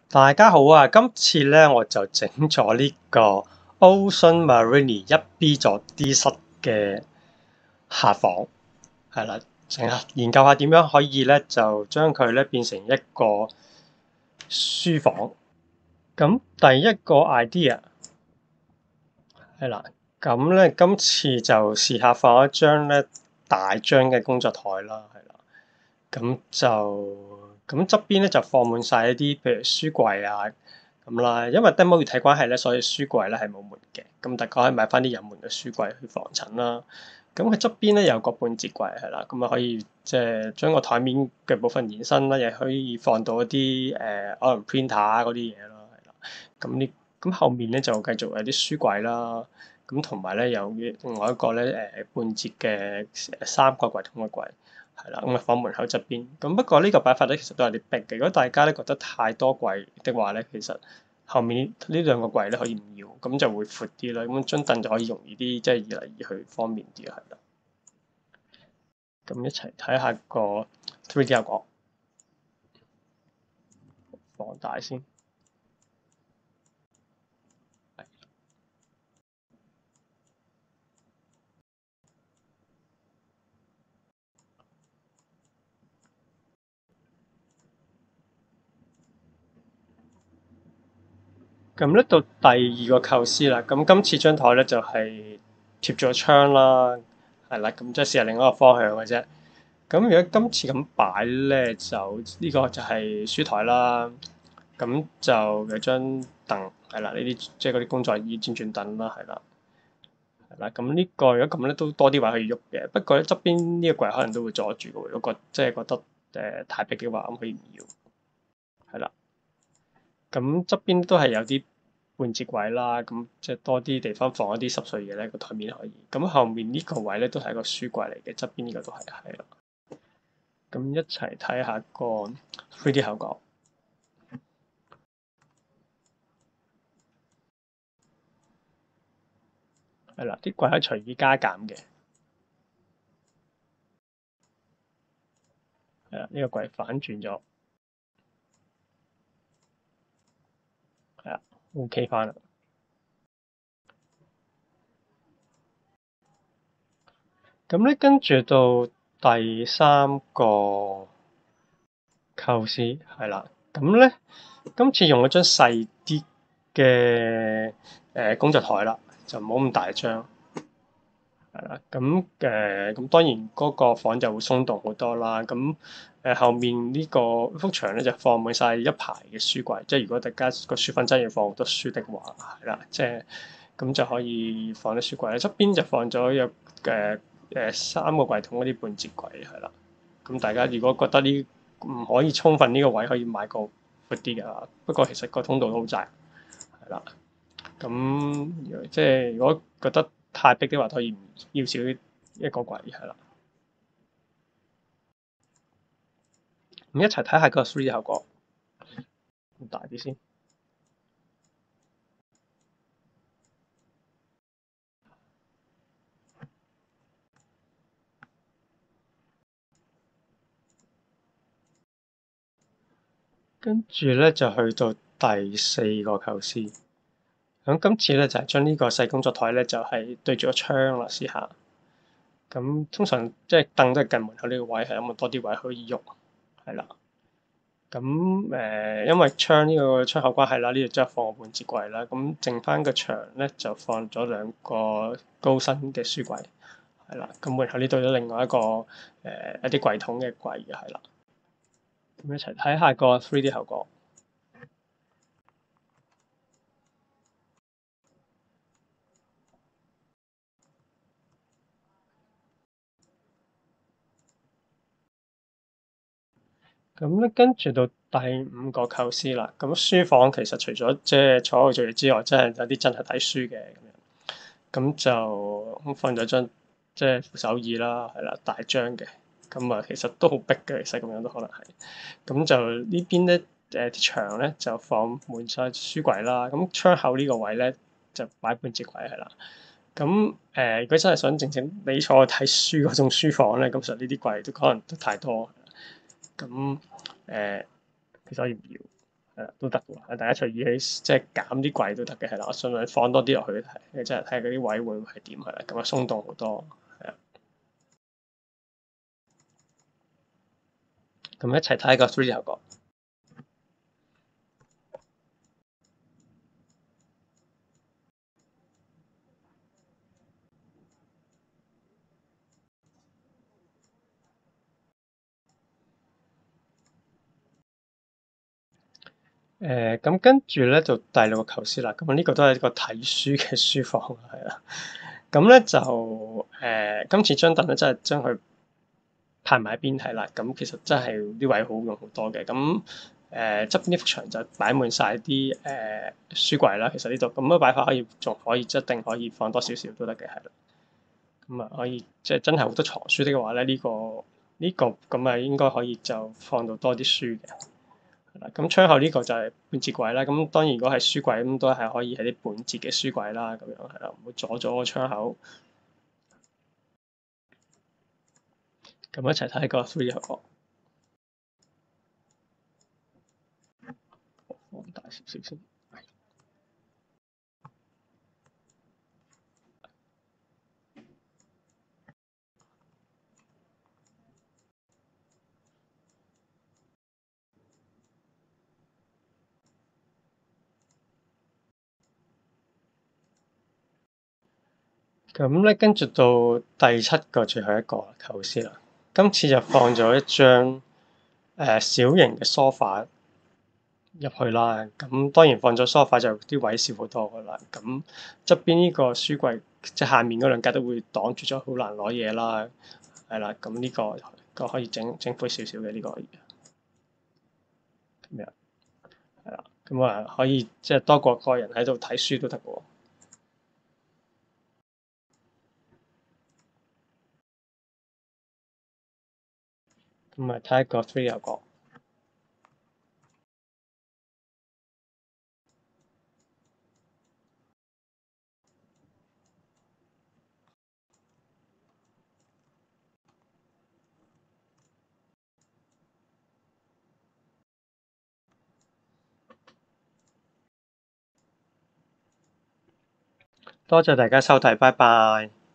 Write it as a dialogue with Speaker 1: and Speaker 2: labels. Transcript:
Speaker 1: 大家好啊！今次咧我就整咗呢個 Ocean Marine 1B 座 D 室嘅客房，係啦，整下研究下點樣可以咧就將佢咧變成一個書房。咁第一個 idea 係啦，咁咧今次就試下放一張咧大張嘅工作台啦，係啦，咁咁側邊咧就放滿晒一啲譬如書櫃啊咁啦，因為 demo 月睇關係咧，所以書櫃咧係冇門嘅，咁大家可以買翻啲有門嘅書櫃去防塵啦。咁佢側邊咧有個半截櫃係啦，咁啊可以即係將個台面嘅部分延伸啦，亦可以放到一啲可能 printer 嗰啲嘢咯，係啦。咁後面咧就繼續有啲書櫃啦，咁同埋咧有另外一個咧半截嘅三個櫃桶嘅櫃。係啦，咁啊房門口側邊。咁不過呢個擺法咧，其實都有啲逼嘅。如果大家咧覺得太多櫃的話咧，其實後面呢兩個櫃咧可以唔要，咁就會闊啲啦。咁張凳就可以容易啲，即係移嚟移去方便啲係啦。咁一齊睇下個 3D 效果，放大先。咁咧到第二個構思啦，咁今次張台咧就係貼咗窗啦，係啦，咁即係試下另一個方向嘅啫。咁如果今次咁擺咧，就呢個就係書台啦，咁就有張凳係啦，呢啲即係嗰啲工作椅、轉凳啦，係啦，係啦。咁呢個如果咁咧都多啲位可以喐嘅，不過咧側邊呢個櫃可能都會阻住嘅，如果即係覺得太逼嘅話，咁可以唔要，係啦。咁側邊都係有啲半截位啦，咁即係多啲地方放一啲濕碎嘢咧，個台面可以。咁後面呢個位咧都係一個書櫃嚟嘅，側邊呢個都係啦。咁一齊睇下個 3D 效果。係啦，啲櫃可以隨意加減嘅。係啦，呢個櫃反轉咗，係啦，OK 翻啦。咁咧跟住到第三個構思係啦，咁咧今次用咗張細啲嘅工作台啦，就唔好咁大張。係啦，咁當然嗰個房就會鬆動好多啦。咁後面呢個幅牆咧就放滿晒一排嘅書櫃，即係如果大家個書房真係要放好多書的話，係啦，即係咁就可以放啲書櫃咧。側邊就放咗有三個櫃桶嗰啲半截櫃，係啦。咁大家如果覺得呢唔可以充分呢個位，可以買個闊啲嘅。不過其實個通道都好窄，係啦。咁即係如果覺得太逼的話，可以要少一個櫃係啦。咁一齊睇下個 3D 效果，大啲先。跟住咧就去到第四個構思。咁今次咧就係將呢個細工作台咧就係對住個窗啦，試下。咁通常即係凳都係近門口呢個位，係咁多啲位可以喐，係啦。咁因為窗呢個窗口關係啦，呢度即係放個半截櫃啦。咁剩翻個牆咧就放咗兩個高身嘅書櫃，係啦。咁門口呢度有另外一個一啲櫃桶嘅櫃嘅，係啦。咁一齊睇下個 3D 效果。咁咧跟住到第五個構思啦。咁書房其實除咗即係坐喺度做嘢之外，真係有啲真係睇書嘅咁樣。咁就放咗張即係扶手椅啦，係啦，大張嘅。咁啊，其實都好逼嘅，其實咁樣都可能係。咁就呢邊咧啲牆咧就放滿晒書櫃啦。咁窗口呢個位咧就擺半截櫃係啦。咁如果真係想靜靜你坐睇書嗰種書房咧，咁其實呢啲櫃都可能都太多。咁其實可以唔要， 都得喎。大家隨意去即係減啲櫃都得嘅，係啦。我盡量放多啲落去睇，即係睇下嗰啲位會唔會係點係啦。咁啊鬆動好多，係啊。咁一齊睇個 3D 效果。咁跟住咧就第六個構思啦。咁呢個都係一個睇書嘅書房，係啦。咁咧就今次張凳咧真係將佢排埋一邊係啦。咁其實真係啲位好用好多嘅。咁側邊呢幅牆就擺滿晒啲書櫃啦。其實呢度咁樣擺法仲可以一定可以放多少少都得嘅，係啦。咁啊可以即係真係好多藏書的話咧，呢個咁啊應該可以就放到多啲書嘅。咁窗口呢個就係半截櫃啦。咁當然如果係書櫃咁都係可以係啲半截嘅書櫃啦。咁樣係啦，唔會阻咗個窗口。咁一齊睇個 3D 效果，放大少少先。咁咧跟住到第七個最後一個構思啦。今次就放咗一張小型嘅 sofa 入去啦。咁當然放咗 sofa 就啲位少好多噶啦。咁側邊呢個書櫃即係下面嗰兩格都會擋住咗，好難攞嘢啦。係啦，咁呢個可以整闊少少嘅呢個可以咁樣係啦。咁啊可以即係多過個人喺度睇書都得嘅喎。咁啊睇下個 3D 效果。多謝大家收睇，拜拜。